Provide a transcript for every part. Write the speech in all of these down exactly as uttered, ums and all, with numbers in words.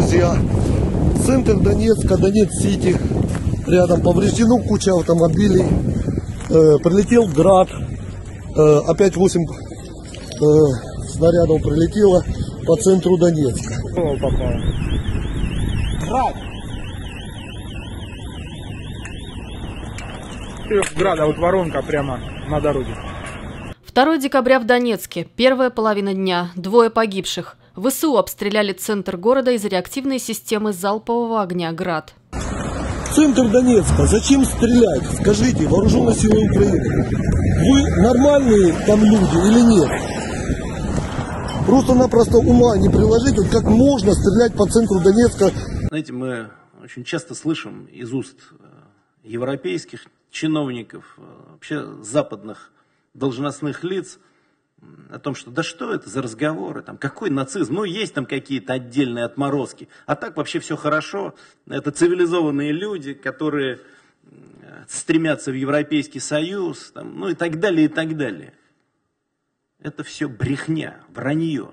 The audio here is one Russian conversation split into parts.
друзья, центр Донецка, Донецк-Сити, рядом повреждена куча автомобилей, э, прилетел град, э, опять восемь э, снарядов прилетело по центру Донецка. Град! Града, вот воронка прямо на дороге. второго декабря в Донецке. Первая половина дня. Двое погибших. ВСУ обстреляли центр города из реактивной системы залпового огня «Град». Центр Донецка. Зачем стрелять? Скажите, вооруженные силы Украины. Вы нормальные там люди или нет? Просто-напросто ума не приложить, вот как можно стрелять по центру Донецка. Знаете, мы очень часто слышим из уст европейских чиновников, вообще западных должностных лиц, о том, что да что это за разговоры, там, какой нацизм, ну есть там какие-то отдельные отморозки, а так вообще все хорошо, это цивилизованные люди, которые стремятся в Европейский Союз, там, ну и так далее, и так далее. Это все брехня, вранье.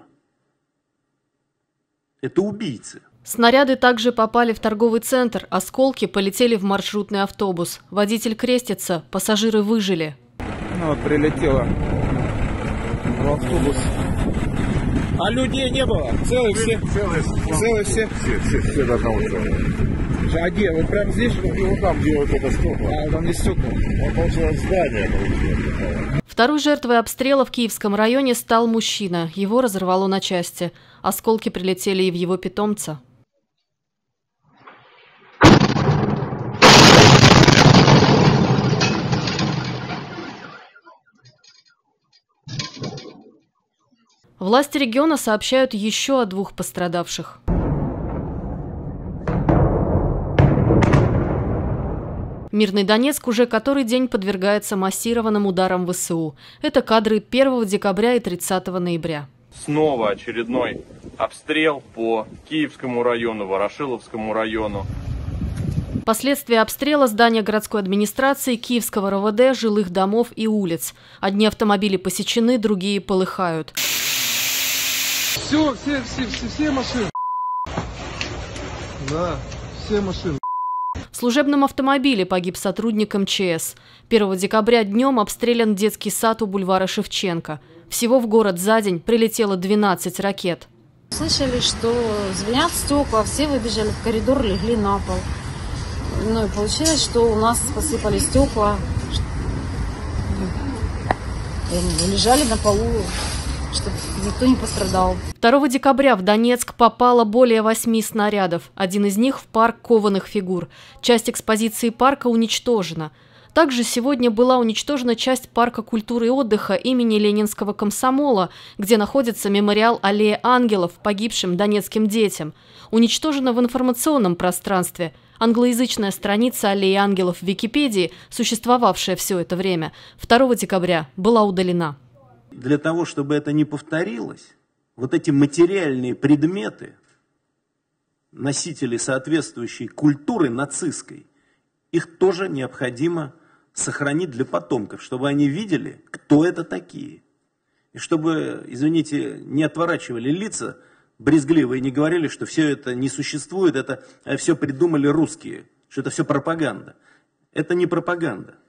Это убийцы. Снаряды также попали в торговый центр, осколки полетели в маршрутный автобус. Водитель крестится, пассажиры выжили. Ну вот прилетело в автобус. А людей не было? Целые все? Целые, целые все? Все, все, все до одного целые. А где? Вот прямо здесь? Вот там, где вот это стекла. А, там здесь стекла. Он получил здание. Второй жертвой обстрела в Киевском районе стал мужчина. Его разорвало на части. Осколки прилетели и в его питомца. Власти региона сообщают еще о двух пострадавших. Мирный Донецк уже который день подвергается массированным ударам ВСУ. Это кадры первого декабря и тридцатого ноября. Снова очередной обстрел по Киевскому району, Ворошиловскому району. Последствия обстрела здания городской администрации, Киевского РОВД, жилых домов и улиц. Одни автомобили посечены, другие полыхают. Все, все, все, все, все машины. Да, все машины. В служебном автомобиле погиб сотрудник эм че эс. первого декабря днем обстрелян детский сад у бульвара Шевченко. Всего в город за день прилетело двенадцать ракет. Слышали, что звенят стекла, все выбежали в коридор, легли на пол. Ну и получилось, что у нас посыпали стекла. И лежали на полу, чтобы никто не пострадал. второго декабря в Донецк попало более восьми снарядов. Один из них в парк кованых фигур. Часть экспозиции парка уничтожена. Также сегодня была уничтожена часть парка культуры и отдыха имени Ленинского комсомола, где находится мемориал «Аллея ангелов» погибшим донецким детям. Уничтожена в информационном пространстве. Англоязычная страница «Аллеи ангелов» в Википедии, существовавшая все это время, второго декабря была удалена. Для того, чтобы это не повторилось, вот эти материальные предметы, носители соответствующей культуры нацистской, их тоже необходимо сохранить для потомков, чтобы они видели, кто это такие. И чтобы, извините, не отворачивали лица брезгливо и не говорили, что все это не существует, это все придумали русские, что это все пропаганда. Это не пропаганда.